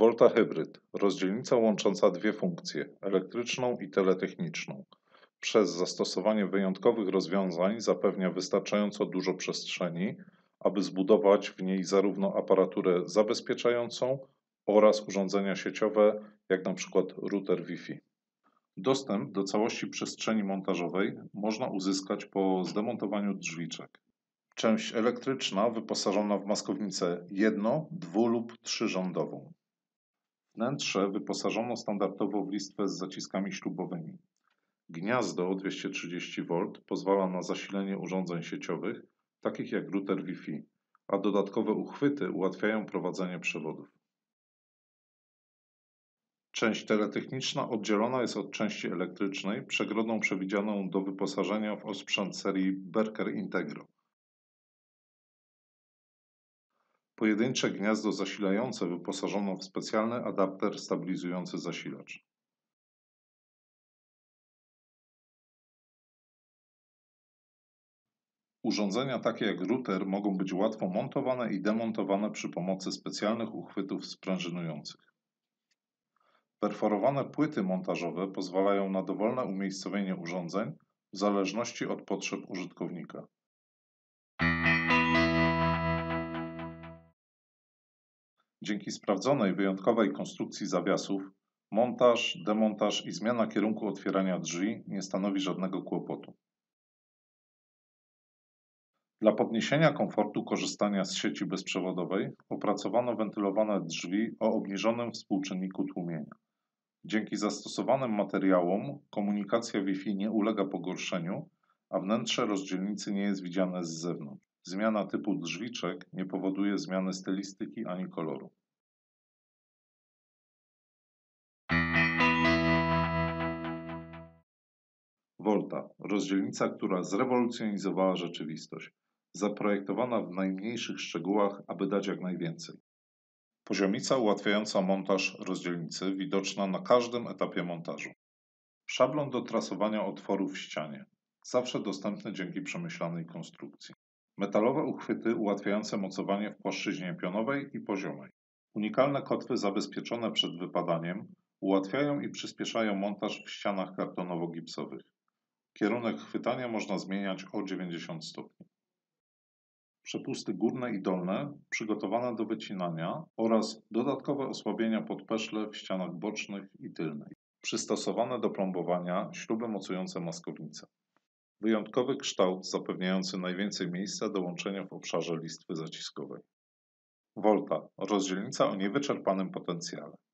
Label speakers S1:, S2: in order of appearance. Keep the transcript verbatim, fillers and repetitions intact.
S1: Volta Hybryd, rozdzielnica łącząca dwie funkcje, elektryczną i teletechniczną. Przez zastosowanie wyjątkowych rozwiązań zapewnia wystarczająco dużo przestrzeni, aby zbudować w niej zarówno aparaturę zabezpieczającą oraz urządzenia sieciowe, jak na przykład router Wi-Fi. Dostęp do całości przestrzeni montażowej można uzyskać po zdemontowaniu drzwiczek. Część elektryczna wyposażona w maskownicę jedno-, dwu- lub trzyrządową. Wnętrze wyposażono standardowo w listwę z zaciskami śrubowymi. Gniazdo o dwieście trzydzieści wolt pozwala na zasilenie urządzeń sieciowych, takich jak router Wi-Fi, a dodatkowe uchwyty ułatwiają prowadzenie przewodów. Część teletechniczna oddzielona jest od części elektrycznej przegrodą przewidzianą do wyposażenia w osprzęt serii Berker Integro. Pojedyncze gniazdo zasilające wyposażono w specjalny adapter stabilizujący zasilacz. Urządzenia takie jak router mogą być łatwo montowane i demontowane przy pomocy specjalnych uchwytów sprężynujących. Perforowane płyty montażowe pozwalają na dowolne umiejscowienie urządzeń w zależności od potrzeb użytkownika. Dzięki sprawdzonej, wyjątkowej konstrukcji zawiasów, montaż, demontaż i zmiana kierunku otwierania drzwi nie stanowi żadnego kłopotu. Dla podniesienia komfortu korzystania z sieci bezprzewodowej opracowano wentylowane drzwi o obniżonym współczynniku tłumienia. Dzięki zastosowanym materiałom komunikacja Wi-Fi nie ulega pogorszeniu, a wnętrze rozdzielnicy nie jest widziane z zewnątrz. Zmiana typu drzwiczek nie powoduje zmiany stylistyki ani koloru. Volta, rozdzielnica, która zrewolucjonizowała rzeczywistość, zaprojektowana w najmniejszych szczegółach, aby dać jak najwięcej. Poziomica ułatwiająca montaż rozdzielnicy, widoczna na każdym etapie montażu. Szablon do trasowania otworów w ścianie, zawsze dostępny dzięki przemyślanej konstrukcji. Metalowe uchwyty ułatwiające mocowanie w płaszczyźnie pionowej i poziomej. Unikalne kotwy zabezpieczone przed wypadaniem ułatwiają i przyspieszają montaż w ścianach kartonowo-gipsowych. Kierunek chwytania można zmieniać o dziewięćdziesiąt stopni. Przepusty górne i dolne przygotowane do wycinania oraz dodatkowe osłabienia podpeszle w ścianach bocznych i tylnej. Przystosowane do plombowania śruby mocujące maskownicę. Wyjątkowy kształt zapewniający najwięcej miejsca do łączenia w obszarze listwy zaciskowej. Volta, rozdzielnica o niewyczerpanym potencjale.